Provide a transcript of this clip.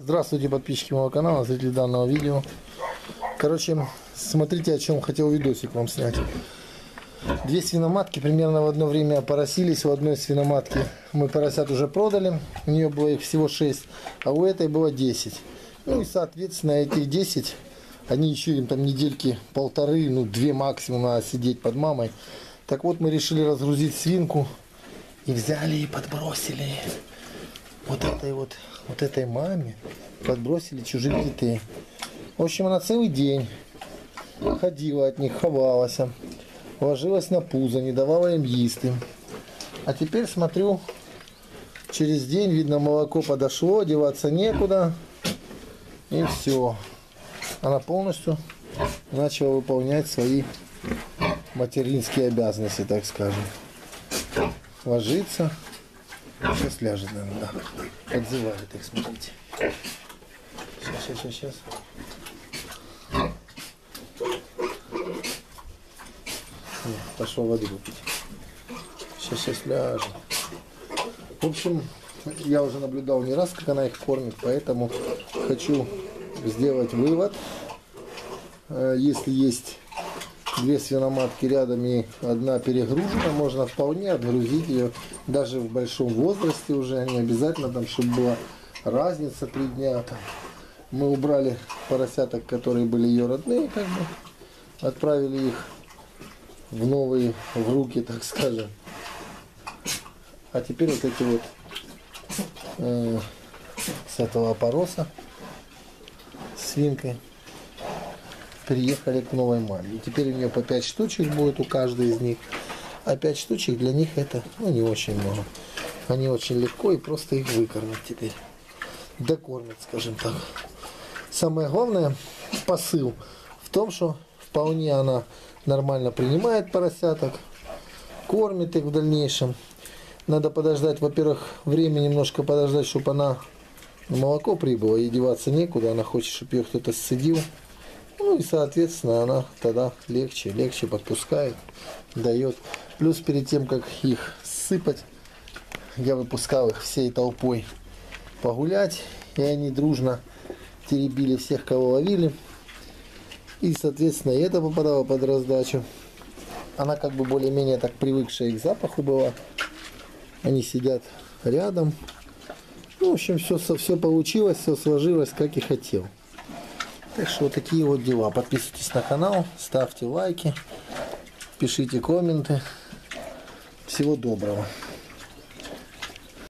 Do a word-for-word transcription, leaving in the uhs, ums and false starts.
Здравствуйте, подписчики моего канала, зрители данного видео. Короче, смотрите, о чем хотел видосик вам снять. Две свиноматки примерно в одно время поросились. У одной свиноматки мы поросят уже продали. У нее было их всего шесть, а у этой было десять. Ну и соответственно этих десять, они еще им там недельки полторы, ну две максимум надо сидеть под мамой. Так вот, мы решили разгрузить свинку и взяли и подбросили вот этой вот, вот этой маме, подбросили чужих детей. В общем, она целый день ходила от них, ховалась, ложилась на пузо, не давала им есть им. А теперь смотрю, через день, видно, молоко подошло, деваться некуда. И все. Она полностью начала выполнять свои материнские обязанности, так скажем. Ложится. Сейчас ляжет, наверное, да. Отзывает их, смотрите. Сейчас, сейчас, сейчас, сейчас. Пошел воды выпить. Сейчас, сейчас ляжет. В общем, я уже наблюдал не раз, как она их кормит, поэтому хочу сделать вывод. Если есть две свиноматки рядом и одна перегружена, можно вполне отгрузить ее даже в большом возрасте уже, не обязательно там, чтобы была разница три дня. Там. Мы убрали поросяток, которые были ее родные, как бы, отправили их в новые, в руки, так скажем. А теперь вот эти вот э, с этого опороса свинкой приехали к новой маме. И теперь у нее по пять штучек будет у каждой из них. А пять штучек для них это, ну, не очень много. Они очень легко и просто их выкормят теперь. Докормят, скажем так. Самое главное, посыл в том, что вполне она нормально принимает поросяток, кормит их в дальнейшем. Надо подождать, во-первых, время немножко подождать, чтобы она на молоко прибыла, ей деваться некуда, она хочет, чтобы ее кто-то сцедил. Ну и соответственно она тогда легче, легче подпускает, дает. Плюс перед тем, как их сыпать, я выпускал их всей толпой погулять, и они дружно теребили всех, кого ловили. И соответственно и это попадало под раздачу. Она как бы более-менее так привыкшая к запаху была. Они сидят рядом. Ну, в общем, все, все получилось, все сложилось, как и хотел. Так что вот такие вот дела. Подписывайтесь на канал, ставьте лайки, пишите комменты. Всего доброго.